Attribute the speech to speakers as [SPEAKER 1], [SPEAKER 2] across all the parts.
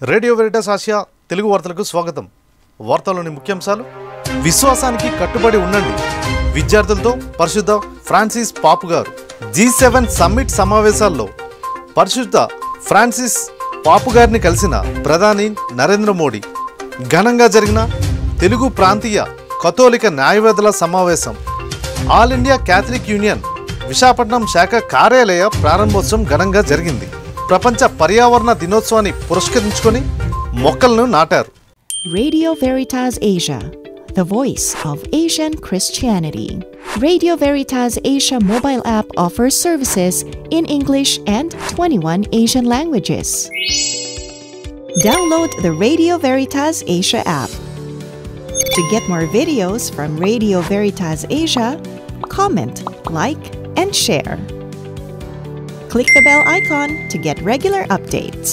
[SPEAKER 1] Radio Veritas Asia Telugu వార్తలకు స్వాగతం. వార్తల్లోని ముఖ్యాంశాలు. విశ్వాసానికి కట్టుబడి ఉండండి. విద్యార్థులతో పరిశుద్ధ ఫ్రాన్సిస్ పాపు గారు. G7 సమ్మిట్ సమావేశాల్లో పరిశుద్ధ ఫ్రాన్సిస్ పాపు గారిని కలిసిన ప్రధాని నరేంద్ర మోడీ. ఘనంగా జరిగిన తెలుగు ప్రాంతీయ కథోలిక న్యాయవాదుల సమావేశం. All India Catholic union Visakhapatnam శాఖ కార్యాలయ ప్రారంభోత్సవం ఘనంగా జరిగింది. ప్రపంచ పర్యావరణ దినోత్సవాన్ని పురస్కరించుకొని మొక్కలను నాటారు.
[SPEAKER 2] Radio Veritas Asia, the voice of Asian Christianity. Radio Veritas Asia mobile app offers services in English and 21 Asian languages. Download the Radio Veritas Asia app. To get more videos from Radio Veritas Asia, comment, like, and share. Click the bell icon to get regular updates.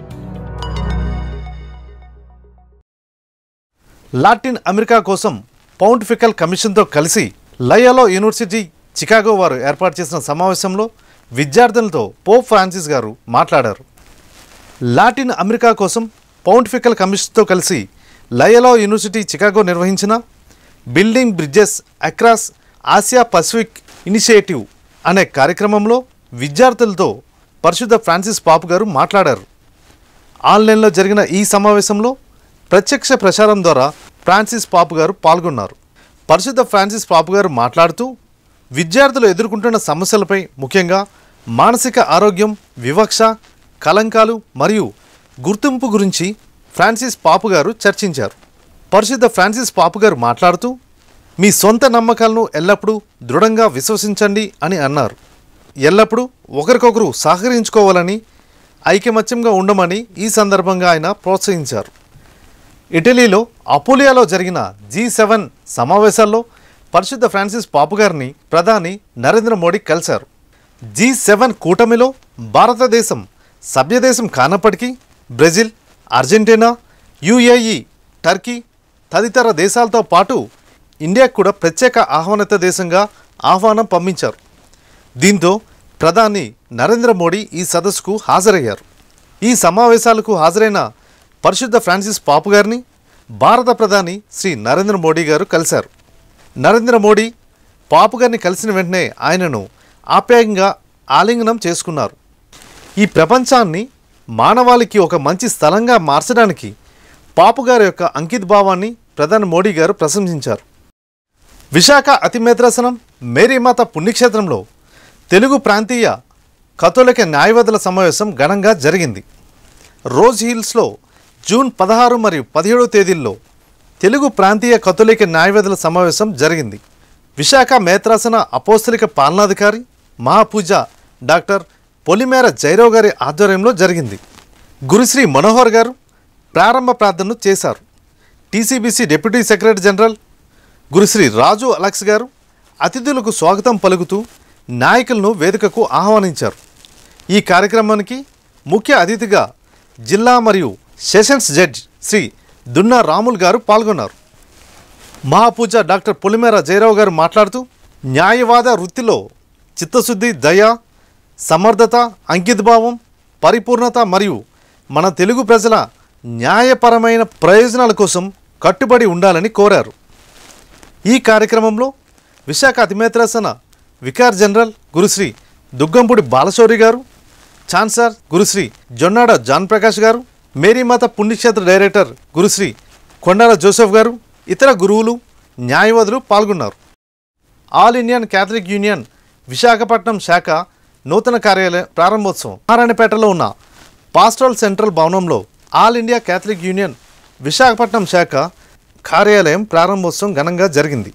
[SPEAKER 1] Latin America కోసం pontifical కమిషన్తో కలిసి Loyola university Chicago వారు ఏర్పాటు చేసిన సమావేశంలో విద్యార్థులతో Pope Francis గారు మాట్లాడారు. లాటిన్ అమెరికా కోసం పౌంటిఫికల్ కమిషన్తో కలిసి లయోలా యూనివర్సిటీ చికాగో నిర్వహించిన building bridges across Asia Pacific initiative అనే కార్యక్రమంలో విద్యార్థులతో పరిశుద్ధ ఫ్రాన్సిస్ పాపు గారు మాట్లాడారు. ఆన్లైన్లో జరిగిన ఈ సమావేశంలో ప్రత్యక్ష ప్రసారం ద్వారా ఫ్రాన్సిస్ పాపు గారు పాల్గొన్నారు. పరిశుద్ధ ఫ్రాన్సిస్ పాపు గారు మాట్లాడుతూ విద్యార్థులు ఎదుర్కొంటున్న సమస్యలపై, ముఖ్యంగా మానసిక ఆరోగ్యం, వివక్ష, కలంకాలు మరియు గుర్తింపు గురించి ఫ్రాన్సిస్ పాపు గారు చర్చించారు. పరిశుద్ధ ఫ్రాన్సిస్ పాపు గారు మాట్లాడుతూ మీ సొంత నమ్మకాలను ఎల్లప్పుడూ దృఢంగా విశ్వసించండి అని అన్నారు. ఎల్లప్పుడూ ఒకరికొకరు సహకరించుకోవాలని, ఐకమత్యంగా ఉండమని ఈ సందర్భంగా ఆయన ప్రోత్సహించారు. ఇటలీలో అపోలియాలో జరిగిన G7 సమావేశాల్లో పరిశుద్ధ ఫ్రాన్సిస్ పాపు గారిని ప్రధాని నరేంద్ర మోడీ కలిశారు. G7 కూటమిలో భారతదేశం సభ్యదేశం కానప్పటికీ బ్రెజిల్, అర్జెంటీనా, UAE, టర్కీ తదితర దేశాలతో పాటు ఇండియాకు కూడా ప్రత్యేక ఆహ్వానిత దేశంగా ఆహ్వానం పంపించారు. దీంతో ప్రధాని నరేంద్ర మోడీ ఈ సదస్సుకు హాజరయ్యారు. ఈ సమావేశాలకు హాజరైన పరిశుద్ధ ఫ్రాన్సిస్ పాపు గారిని భారత ప్రధాని శ్రీ నరేంద్ర మోడీ గారు కలిశారు. నరేంద్ర మోడీ పాపు గారిని కలిసిన వెంటనే ఆయనను ఆప్యాయంగా ఆలింగనం చేసుకున్నారు. ఈ ప్రపంచాన్ని మానవాళికి ఒక మంచి స్థలంగా మార్చడానికి పాపు గారి యొక్క అంకిత భావాన్ని ప్రధాని మోడీ గారు ప్రశంసించారు. విశాఖ అతిమేత్రాసనం మేరీమాత పుణ్యక్షేత్రంలో తెలుగు ప్రాంతీయ కథోలిక న్యాయవాదుల సమావేశం ఘనంగా జరిగింది. రోజ్ హిల్స్లో జూన్ 16 మరియు 17 తేదీల్లో తెలుగు ప్రాంతీయ కథోలిక న్యాయవాదుల సమావేశం జరిగింది. విశాఖ మేత్రాసన అపోస్తలిక పాలనాధికారి మహాపూజ డాక్టర్ పొలిమేర జైరావు గారి ఆధ్వర్యంలో జరిగింది. గురుశ్రీ మనోహర్ గారు ప్రారంభ ప్రార్థనను చేశారు. TCBC deputy secretary general Gurusri Raju Alex garu అతిథులకు స్వాగతం పలుకుతూ నాయకులను వేదికకు ఆహ్వానించారు. ఈ కార్యక్రమానికి ముఖ్య అతిథిగా జిల్లా మరియు సెషన్స్ జడ్జ్ శ్రీ దున్నా రాముల్ గారు పాల్గొన్నారు. మహాపూజ డాక్టర్ పొలిమేర జయరావు గారు మాట్లాడుతూ న్యాయవాద వృత్తిలో చిత్తశుద్ధి, దయ, సమర్థత, అంకితభావం, పరిపూర్ణత మరియు మన తెలుగు ప్రజల న్యాయపరమైన ప్రయోజనాల కోసం కట్టుబడి ఉండాలని కోరారు. ఈ కార్యక్రమంలో విశాఖ అతిమేత్రాసన vicar general Gurusri Duggampudi Balashowry garu, chancellor Gurusri Jonnada John Prakash garu, మేరీమాత పుణ్యక్షేత్ర డైరెక్టర్ గురుశ్రీ కొండాల జోసెఫ్ గారు, ఇతర గురువులు, న్యాయవాదులు పాల్గొన్నారు. All Indian Catholic union Visakhapatnam శాఖ నూతన కార్యాలయ ప్రారంభోత్సవం నారాయణపేటలో ఉన్న పాస్టరల్ సెంట్రల్ భవనంలో all India Catholic union Visakhapatnam శాఖ కార్యాలయం ప్రారంభోత్సవం ఘనంగా జరిగింది.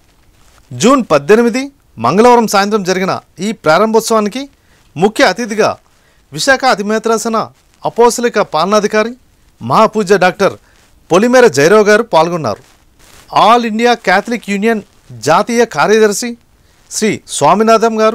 [SPEAKER 1] జూన్ 18 మంగళవారం సాయంత్రం జరిగిన ఈ ప్రారంభోత్సవానికి ముఖ్య అతిథిగా విశాఖ అతిమేత్రాసన అపోస్తలిక పాలనాధికారి మహాపూజ డాక్టర్ పొలిమేర జైరావు గారు పాల్గొన్నారు. ఆల్ ఇండియా క్యాథలిక్ యూనియన్ జాతీయ కార్యదర్శి శ్రీ స్వామినాథం గారు,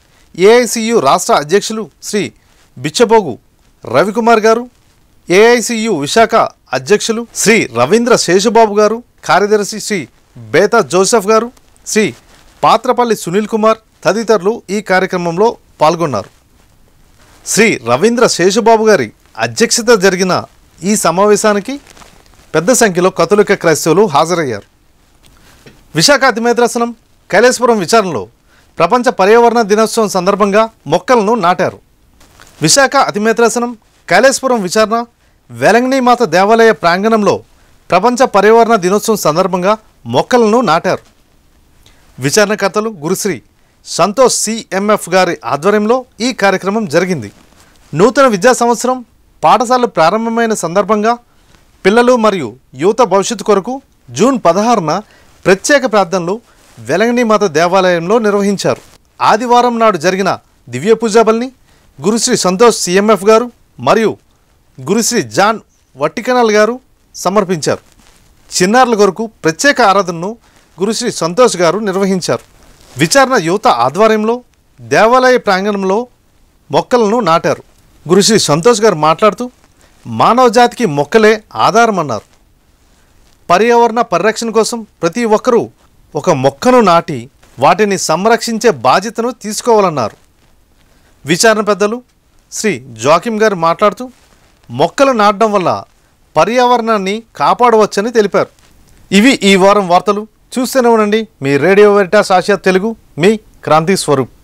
[SPEAKER 1] AICU రాష్ట్ర అధ్యక్షులు శ్రీ బిచ్చబోగు రవికుమార్ గారు, AICU విశాఖ అధ్యక్షులు శ్రీ రవీంద్ర శేషబాబు గారు, కార్యదర్శి శ్రీ బేతా జోసెఫ్ గారు, శ్రీ పాత్రపల్లి సునీల్ కుమార్ తదితరులు ఈ కార్యక్రమంలో పాల్గొన్నారు. శ్రీ రవీంద్ర శేషబాబు గారి అధ్యక్షత జరిగిన ఈ సమావేశానికి పెద్ద సంఖ్యలో కథోలిక క్రైస్తవులు హాజరయ్యారు. విశాఖ అతిమేత్రాసనం కైలాసపురం విచారణలో ప్రపంచ పర్యావరణ దినోత్సవం సందర్భంగా మొక్కలను నాటారు. విశాఖ అతిమేత్రాసనం కైలాసపురం విచారణ వేలంగిణీమాత దేవాలయ ప్రాంగణంలో ప్రపంచ పర్యావరణ దినోత్సవం సందర్భంగా మొక్కలను నాటారు. విచారణకర్తలు గురుశ్రీ సంతోష్ సిఎంఎఫ్ గారి ఆధ్వర్యంలో ఈ కార్యక్రమం జరిగింది. నూతన విద్యా సంవత్సరం పాఠశాలలు ప్రారంభమైన సందర్భంగా పిల్లలు మరియు యువత భవిష్యత్తు కొరకు జూన్ 16న ప్రత్యేక ప్రార్థనలు వేలంగిణీమాత దేవాలయంలో నిర్వహించారు. ఆదివారం నాడు జరిగిన దివ్య పూజాబలిని గురుశ్రీ సంతోష్ సిఎంఎఫ్ గారు మరియు గురుశ్రీ జాన్ వట్టికనల్ గారు సమర్పించారు. చిన్నారుల కొరకు ప్రత్యేక ఆరాధనను గురుశ్రీ సంతోష్ గారు నిర్వహించారు. విచారణ యువత ఆధ్వర్యంలో దేవాలయ ప్రాంగణంలో మొక్కలను నాటారు. గురుశ్రీ సంతోష్ గారు మాట్లాడుతూ మానవ జాతికి మొక్కలే ఆధారమన్నారు. పర్యావరణ పరిరక్షణ కోసం ప్రతి ఒక్కరూ ఒక మొక్కను నాటి వాటిని సంరక్షించే బాధ్యతను తీసుకోవాలన్నారు. విచారణ పెద్దలు శ్రీ జాకిమ్ గారు మాట్లాడుతూ మొక్కలు నాటడం వల్ల పర్యావరణాన్ని కాపాడవచ్చని తెలిపారు. ఇవి ఈ వారం వార్తలు. చూస్తూనే ఉండండి మీ రేడియో వెరిటాస్ ఆసియా తెలుగు. మీ క్రాంతి స్వరూప్.